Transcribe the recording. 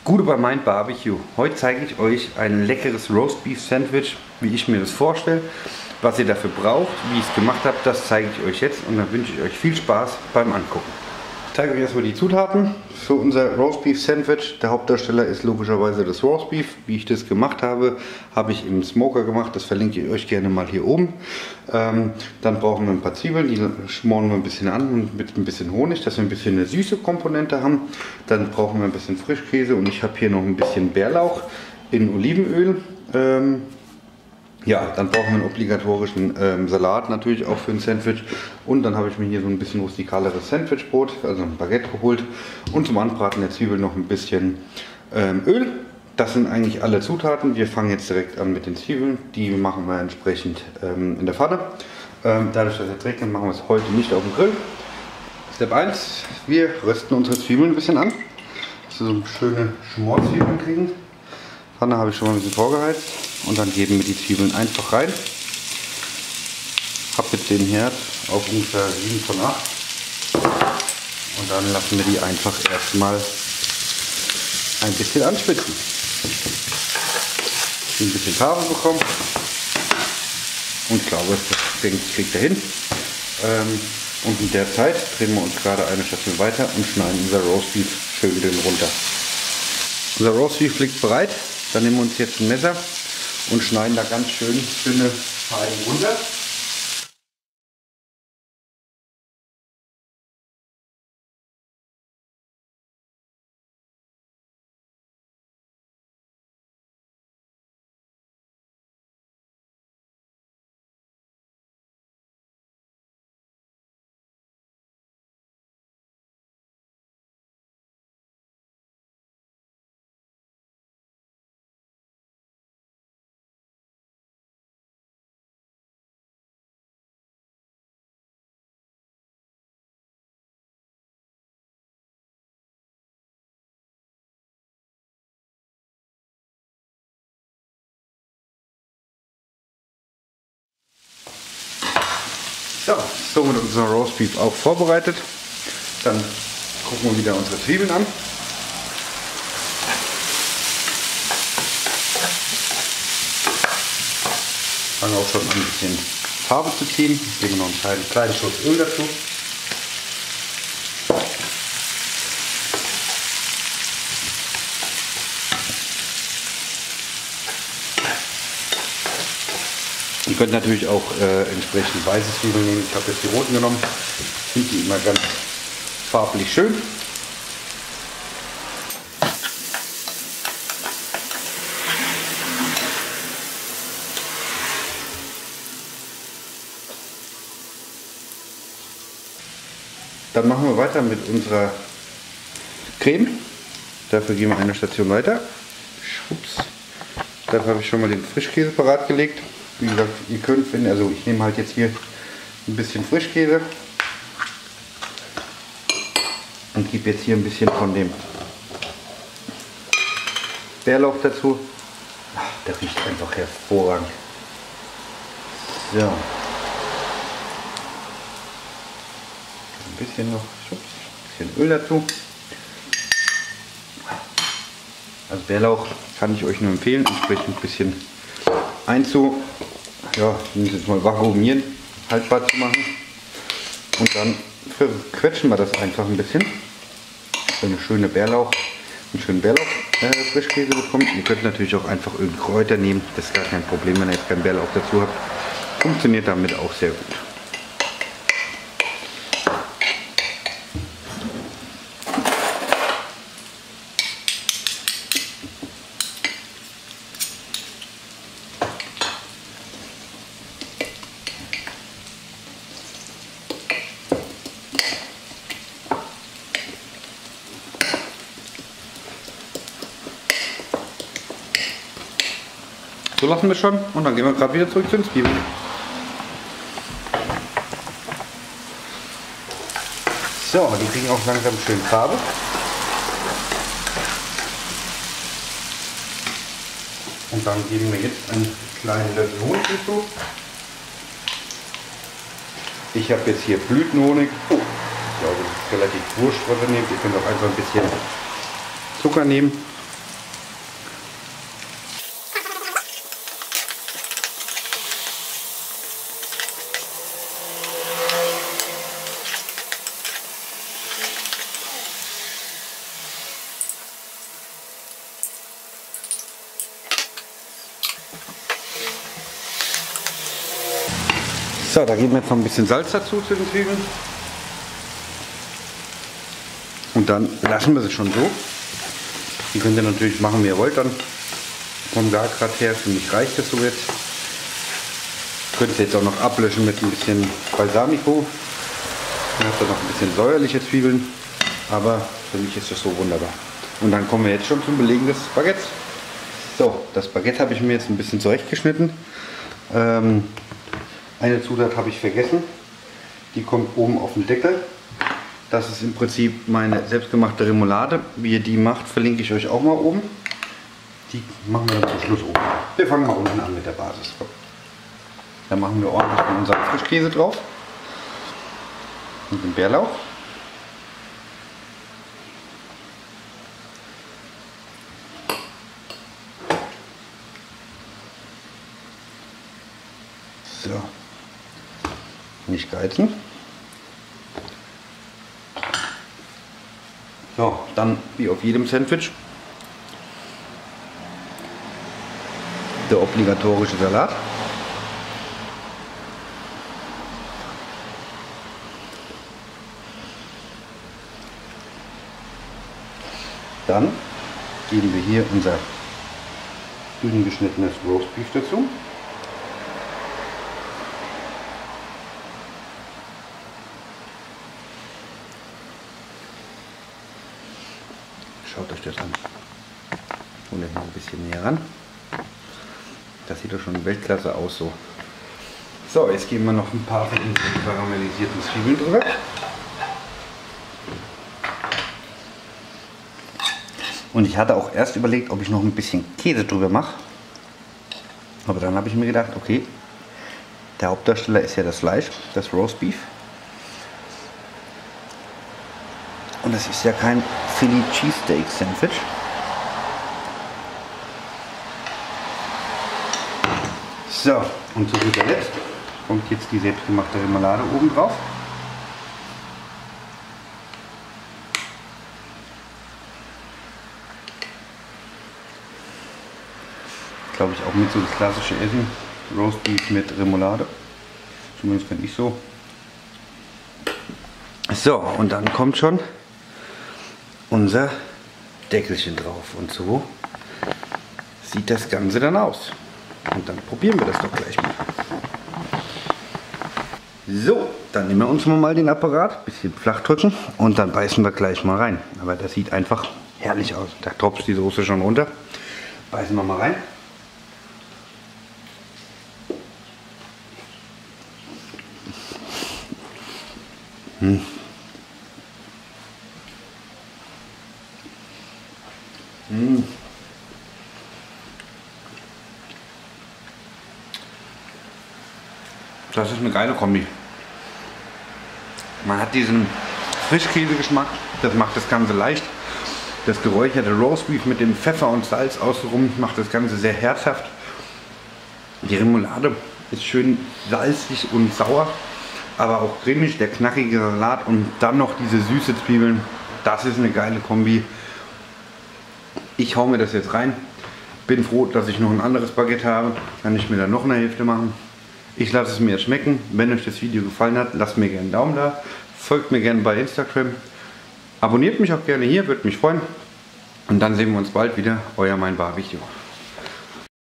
Gute bei Mind Barbecue. Heute zeige ich euch ein leckeres Roast Beef Sandwich, wie ich mir das vorstelle. Was ihr dafür braucht, wie ich es gemacht habe, das zeige ich euch jetzt und dann wünsche ich euch viel Spaß beim Angucken. Ich zeige euch erstmal die Zutaten für unser Roast Beef Sandwich. Der Hauptdarsteller ist logischerweise das Roast Beef. Wie ich das gemacht habe, habe ich im Smoker gemacht. Das verlinke ich euch gerne mal hier oben. Dann brauchen wir ein paar Zwiebeln, die schmoren wir ein bisschen an mit ein bisschen Honig, dass wir ein bisschen eine süße Komponente haben. Dann brauchen wir ein bisschen Frischkäse und ich habe hier noch ein bisschen Bärlauch in Olivenöl. Ja, dann brauchen wir einen obligatorischen Salat natürlich auch für ein Sandwich. Und dann habe ich mir hier so ein bisschen rustikaleres Sandwichbrot, also ein Baguette geholt. Und zum Anbraten der Zwiebeln noch ein bisschen Öl. Das sind eigentlich alle Zutaten. Wir fangen jetzt direkt an mit den Zwiebeln. Die machen wir entsprechend in der Pfanne. Dadurch, dass es regnet, machen wir es heute nicht auf dem Grill. Step 1, wir rösten unsere Zwiebeln ein bisschen an, dass wir so schöne Schmorzwiebeln kriegen. Pfanne habe ich schon mal ein bisschen vorgeheizt und dann geben wir die Zwiebeln einfach rein. Habe jetzt den Herd auf ungefähr 7 von 8 und dann lassen wir die einfach erstmal ein bisschen anschwitzen. Ein bisschen Farbe bekommen und ich glaube, das kriegt er hin. Und in der Zeit drehen wir uns gerade eine Station weiter und schneiden unser Roastbeef schön dünn runter. Unser Roastbeef liegt bereit. Dann nehmen wir uns jetzt ein Messer und schneiden da ganz schön dünne Scheiben runter. Ja, so wird unser Roastbeef auch vorbereitet. Dann gucken wir wieder unsere Zwiebeln an. Fangen auch schon an, ein bisschen Farbe zu ziehen. Geben wir noch einen kleinen Schuss Öl dazu. Ihr könnt natürlich auch entsprechend weiße Zwiebeln nehmen. Ich habe jetzt die roten genommen. Ich finde die immer ganz farblich schön. Dann machen wir weiter mit unserer Creme. Dafür gehen wir eine Station weiter. Schwupps. Dafür habe ich schon mal den Frischkäse parat gelegt. Wie gesagt, ihr könnt, also ich nehme halt jetzt hier ein bisschen Frischkäse und gebe jetzt hier ein bisschen von dem Bärlauch dazu. Ach, der riecht einfach hervorragend. So. Ein bisschen noch, ein bisschen Öl dazu. Also Bärlauch kann ich euch nur empfehlen, entsprechend ein bisschen ich muss jetzt mal vakuumieren, haltbar zu machen. Und dann quetschen wir das einfach ein bisschen. So eine schöne einen schönen Bärlauch-Frischkäse bekommt. Ihr könnt natürlich auch einfach irgendeine Kräuter nehmen, das ist gar kein Problem, wenn ihr jetzt keinen Bärlauch dazu habt. Funktioniert damit auch sehr gut. So lassen wir schon und dann gehen wir gerade wieder zurück zu den Zwiebeln. So, die kriegen auch langsam schön Farbe. Und dann geben wir jetzt einen kleinen Löffel Honig hinzu. Ich habe jetzt hier Blütenhonig. Ich glaube, das ist relativ wurscht, was ihr nehmt. Ihr könnt auch einfach ein bisschen Zucker nehmen. So, da geben wir jetzt noch ein bisschen Salz dazu zu den Zwiebeln. Und dann lassen wir sie schon so. Die könnt ihr natürlich machen, wie ihr wollt dann. Vom Gargrad her, für mich reicht das so jetzt. Könnt ihr jetzt auch noch ablöschen mit ein bisschen Balsamico. Dann habt ihr noch ein bisschen säuerliche Zwiebeln. Aber für mich ist das so wunderbar. Und dann kommen wir jetzt schon zum Belegen des Baguettes. So, das Baguette habe ich mir jetzt ein bisschen zurechtgeschnitten. Eine Zutat habe ich vergessen. Die kommt oben auf den Deckel. Das ist im Prinzip meine selbstgemachte Remoulade. Wie ihr die macht, verlinke ich euch auch mal oben. Die machen wir dann zum Schluss oben. Wir fangen mal unten an mit der Basis. Dann machen wir ordentlich von unserem Frischkäse drauf. Und den Bärlauch. So. Nicht geizen. So, dann wie auf jedem Sandwich der obligatorische Salat. Dann geben wir hier unser dünn geschnittenes Roastbeef dazu. Schaut euch das an. Und jetzt noch ein bisschen näher ran. Das sieht doch schon Weltklasse aus so. So, jetzt geben wir noch ein paar von unseren karamellisierten Zwiebeln drüber. Und ich hatte auch erst überlegt, ob ich noch ein bisschen Käse drüber mache. Aber dann habe ich mir gedacht, okay, der Hauptdarsteller ist ja das Fleisch, das Roastbeef. Und es ist ja kein Philly Cheesesteak Sandwich. So, und zu guter Letzt kommt jetzt die selbstgemachte Remoulade oben drauf. Glaube ich auch mit so das klassische Essen. Roastbeef mit Remoulade. Zumindest finde ich so. So, und dann kommt schon unser Deckelchen drauf. Und so sieht das Ganze dann aus. Und dann probieren wir das doch gleich mal. So, dann nehmen wir uns mal den Apparat, bisschen flach drücken und dann beißen wir gleich mal rein. Aber das sieht einfach herrlich aus. Da tropft die Soße schon runter. Beißen wir mal rein. Das ist eine geile Kombi. Man hat diesen Frischkäsegeschmack, das macht das Ganze leicht. Das geräucherte Roastbeef mit dem Pfeffer und Salz außenrum macht das Ganze sehr herzhaft. Die Remoulade ist schön salzig und sauer, aber auch cremig, der knackige Salat und dann noch diese süße Zwiebeln. Das ist eine geile Kombi. Ich hau mir das jetzt rein. Bin froh, dass ich noch ein anderes Baguette habe. Kann ich mir dann noch eine Hälfte machen. Ich lasse es mir jetzt schmecken. Wenn euch das Video gefallen hat, lasst mir gerne einen Daumen da. Folgt mir gerne bei Instagram. Abonniert mich auch gerne hier, würde mich freuen. Und dann sehen wir uns bald wieder. Euer Mein Barbecue.